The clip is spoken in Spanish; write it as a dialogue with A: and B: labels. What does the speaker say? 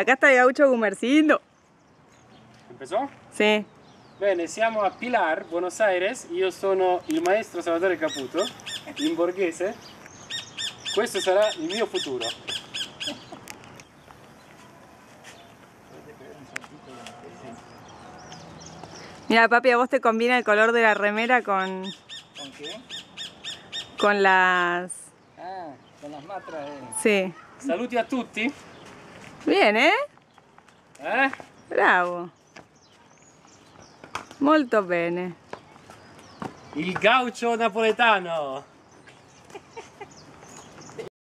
A: Acá está il gaucho Gumercindo.
B: Empezó?
A: Sì.
B: Bene, siamo a Pilar, Buenos Aires. Io sono il maestro Salvatore Caputo, in borghese. Questo sarà il mio futuro.
A: Mira, papi, a vos te combina el color de la remera con...
C: ¿Con qué?
A: Con las...
C: Ah, con las matras.
A: Sí.
B: Saluti a tutti.
A: Bien, ¿eh?
B: Eh?
A: Bravo. Molto bene.
B: Il gaucho napoletano.